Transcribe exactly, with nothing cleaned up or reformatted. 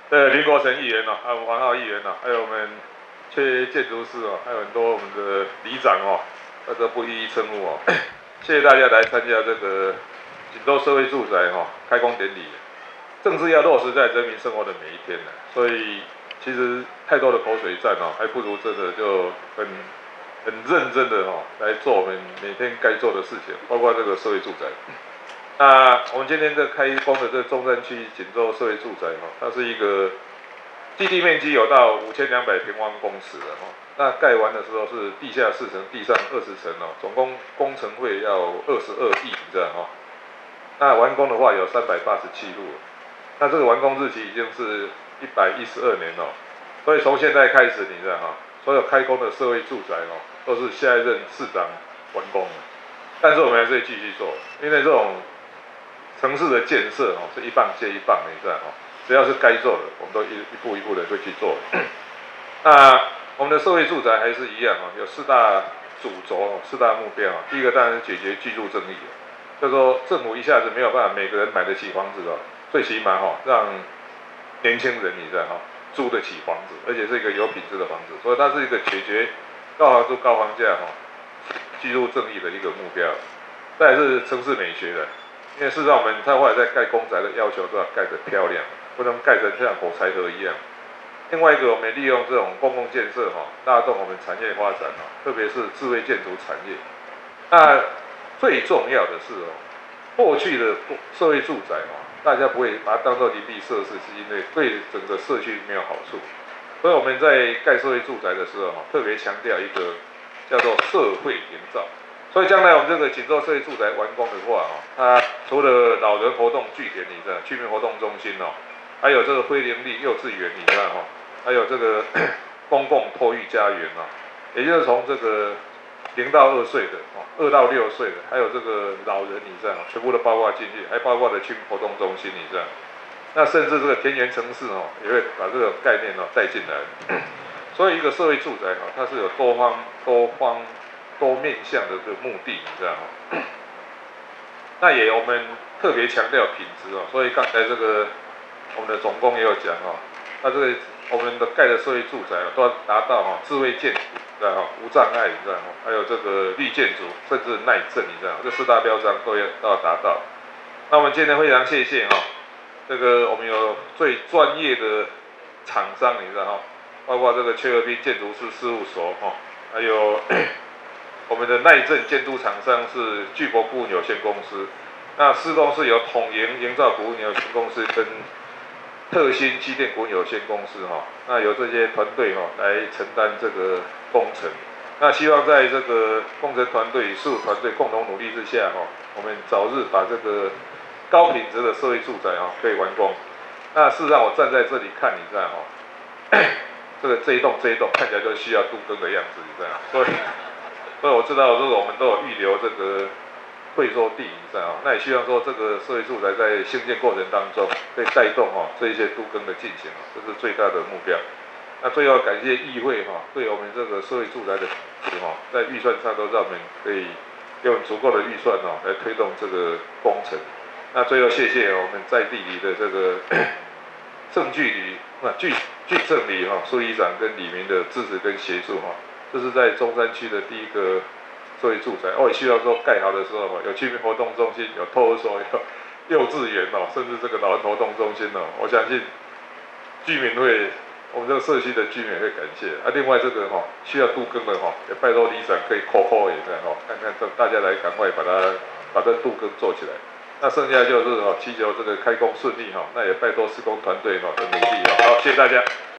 呃，林国成议员哦，还有王浩议员哦，还有我们缺建筑师哦，还有很多我们的里长哦，大家不一一称呼哦。谢谢大家来参加这个锦州社会住宅哈、哦、开工典礼。政治要落实在人民生活的每一天呢，所以其实太多的口水战哦，还不如真的就很很认真的哦来做我们每天该做的事情，包括这个社会住宅。那我们今天这开工的这中山区锦州社会住宅哈、哦，它是一个基地面积有到五千两百平方公尺的哈、哦，那盖完的时候是地下四层，地上二十层哦，总共工程费要二十二亿这样哈、哦。那完工的话有三百八十七户，那这个完工日期已经是一百一十二年了、哦，所以从现在开始，你知道哈、哦，所有开工的社会住宅哦，都是下一任市长完工的，但是我们还是会继续做，因为这种城市的建设哦，是一棒接一棒，你知道哈、哦，只要是该做的，我们都一一步一步的会去做。那我们的社会住宅还是一样哦，有四大主轴、四大目标啊。第一个当然是解决居住正义，就是说政府一下子没有办法每个人买得起房子哦，最起码哈、哦、让年轻人你知道哈、哦、租得起房子，而且是一个有品质的房子，所以它是一个解决高房租高房价哈、哦、居住正义的一个目标。再来是城市美学的。因为事实上，我们他后来在盖公宅的要求都要盖得漂亮，不能盖成像火柴盒一样。另外一个，我们利用这种公共建设哈、哦，拉动我们产业发展哦，特别是智慧建筑产业。那最重要的是哦，过去的社会住宅哦，大家不会把它当作邻避设施，是因为对整个社区没有好处。所以我们在盖社会住宅的时候哈、哦，特别强调一个叫做社会营造。所以将来我们这个锦州社会住宅完工的话哦，它除了老人活动据点，你知道，居民活动中心哦，还有这个非营利幼稚园，你知道哈，还有这个公共托育家园啊，也就是从这个零到二岁的哦，二到六岁的，还有这个老人，你知道，全部都包括进去，还包括了居民活动中心，你知道，那甚至这个田园城市哦，也会把这个概念哦带进来。所以一个社会住宅哈、哦，它是有多方多方。多面向的这个目的，你知道吗？那也我们特别强调品质哦，所以刚才这个我们的总工也有讲哦，那这个我们的盖的社会住宅哦，都要达到哈、哦、智慧建筑，知道哈、无障碍，你知道吗？还有这个绿建筑，甚至耐震，你知道吗？这四大标章都要都要达到。那我们今天非常谢谢哈、哦，这个我们有最专业的厂商，你知道哈、哦，包括这个雀和斌建筑师事务所哈、哦，还有。我们的耐震监督厂商是巨博顾问有限公司，那施工是由统营营造顾问有限公司跟特新机电顾问有限公司哈，那由这些团队哈来承担这个工程。那希望在这个工程团队、事务团队共同努力之下哈，我们早日把这个高品质的社会住宅哈可以完工。那事实上我站在这里看，你知道哈，这个这一栋这一栋看起来就需要都更的样子，你知道，所以。所以我知道，如果我们都有预留这个退缩地，你知道，那也希望说这个社会住宅在兴建过程当中，可以带动哈这一些都更的进行，这是最大的目标。那最后感谢议会哈，对我们这个社会住宅的哈，在预算上都让我们可以用足够的预算哦来推动这个工程。那最后谢谢我们在地里的这个郑距离那距距郑里哈苏里长跟李明的支持跟协助哈。这是在中山区的第一个社会住宅，我也希望说盖好的时候有居民活动中心，有托儿所，有幼稚园哦，甚至这个老人活动中心哦，我相信居民会，我们这个社区的居民会感谢。啊，另外这个哈、哦、需要都更的哈、哦，也拜托里长可以 call call 一下哈，看看这大家来赶快把它把这都更做起来。那剩下就是哈、哦、祈求这个开工顺利哈、哦，那也拜托施工团队哈、哦、的努力哈、哦。好，谢谢大家。